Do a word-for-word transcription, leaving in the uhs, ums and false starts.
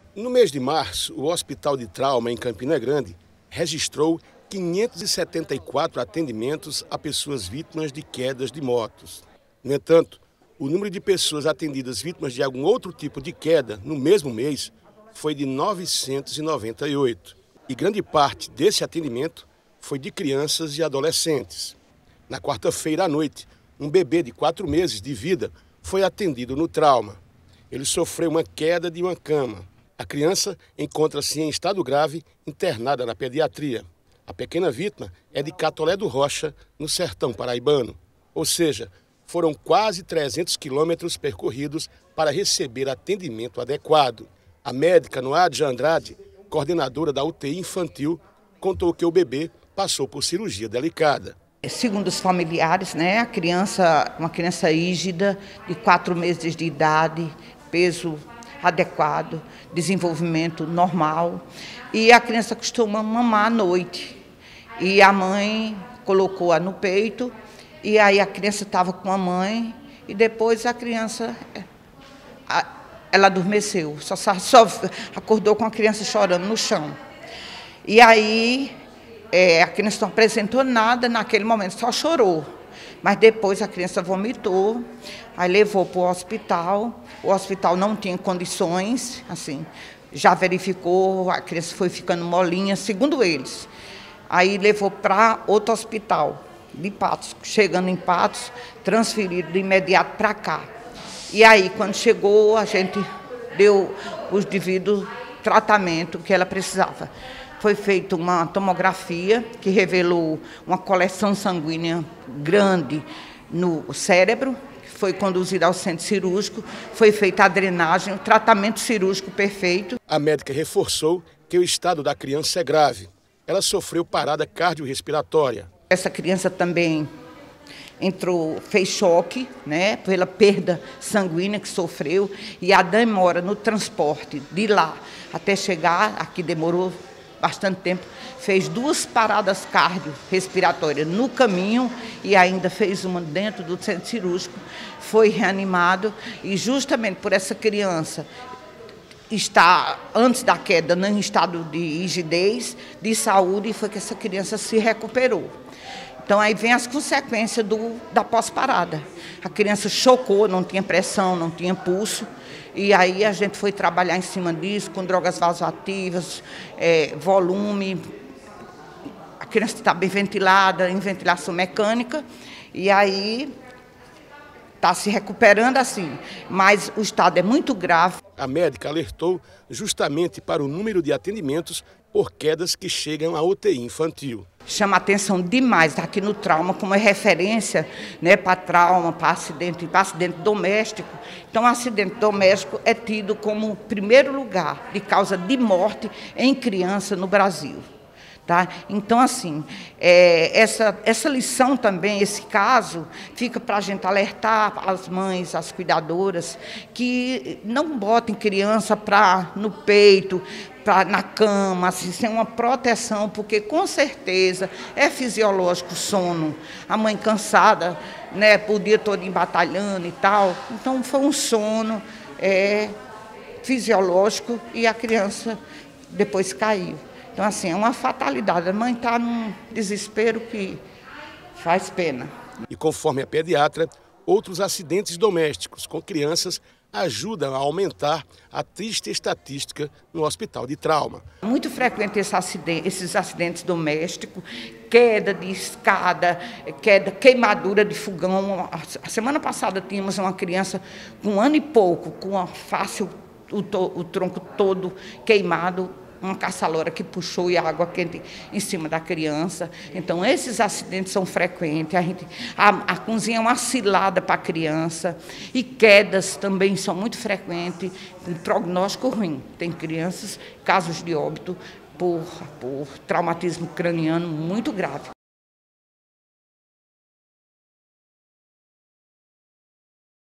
No mês de março, o Hospital de Trauma, em Campina Grande, registrou quinhentos e setenta e quatro atendimentos a pessoas vítimas de quedas de motos. No entanto, o número de pessoas atendidas vítimas de algum outro tipo de queda no mesmo mês foi de novecentos e noventa e oito. E grande parte desse atendimento foi de crianças e adolescentes. Na quarta-feira à noite, um bebê de quatro meses de vida foi atendido no trauma. Ele sofreu uma queda de uma cama. A criança encontra-se em estado grave, internada na pediatria. A pequena vítima é de Catolé do Rocha, no sertão paraibano. Ou seja, foram quase trezentos quilômetros percorridos para receber atendimento adequado. A médica Noadia Andrade, coordenadora da U T I infantil, contou que o bebê passou por cirurgia delicada. Segundo os familiares, né, a criança, uma criança rígida, de quatro meses de idade, peso adequado, desenvolvimento normal, e a criança costuma mamar à noite. E a mãe colocou-a no peito, e aí a criança estava com a mãe, e depois a criança, ela adormeceu, só, só acordou com a criança chorando no chão. E aí é, a criança não apresentou nada naquele momento, só chorou. Mas depois a criança vomitou, aí levou para o hospital. O hospital não tinha condições, assim, já verificou, a criança foi ficando molinha, segundo eles. Aí levou para outro hospital, de Patos. Chegando em Patos, transferido de imediato para cá. E aí, quando chegou, a gente deu o devido tratamento que ela precisava. Foi feita uma tomografia que revelou uma coleção sanguínea grande no cérebro, foi conduzida ao centro cirúrgico, foi feita a drenagem, o tratamento cirúrgico perfeito. A médica reforçou que o estado da criança é grave. Ela sofreu parada cardiorrespiratória. Essa criança também entrou, fez choque, né, pela perda sanguínea que sofreu, e a demora no transporte de lá até chegar, aqui demorou bastante tempo, fez duas paradas cardiorrespiratórias no caminho e ainda fez uma dentro do centro cirúrgico, foi reanimado, e justamente por essa criança estar, antes da queda, em estado de rigidez, de saúde, foi que essa criança se recuperou. Então aí vem as consequências do, da pós-parada. A criança chocou, não tinha pressão, não tinha pulso, e aí a gente foi trabalhar em cima disso, com drogas vasoativas, é, volume. A criança está bem ventilada, em ventilação mecânica, e aí está se recuperando assim, mas o estado é muito grave. A médica alertou justamente para o número de atendimentos por quedas que chegam à U T I infantil. Chama atenção demais aqui no trauma, como é referência, né, para trauma, para acidente, para acidente doméstico. Então, o acidente doméstico é tido como primeiro lugar de causa de morte em criança no Brasil. Tá? Então, assim, é, essa, essa lição também, esse caso, fica para a gente alertar as mães, as cuidadoras, que não botem criança pra, no peito, pra, na cama, assim, sem uma proteção, porque com certeza é fisiológico o sono. A mãe cansada, né, por dia todo batalhando e tal. Então, foi um sono é, fisiológico e a criança depois caiu. Então, assim, é uma fatalidade. A mãe está num desespero que faz pena. E conforme a pediatra, outros acidentes domésticos com crianças ajudam a aumentar a triste estatística no hospital de trauma. Muito frequente esse acidente, esses acidentes domésticos, queda de escada, queda, queimadura de fogão. A semana passada tínhamos uma criança com um ano e pouco, com a face, o, to, o tronco todo queimado, uma caçaloura que puxou e a água quente em cima da criança. Então, esses acidentes são frequentes. A, gente, a, a cozinha é uma cilada para a criança. E quedas também são muito frequentes, com prognóstico ruim. Tem crianças, casos de óbito por, por traumatismo craniano muito grave.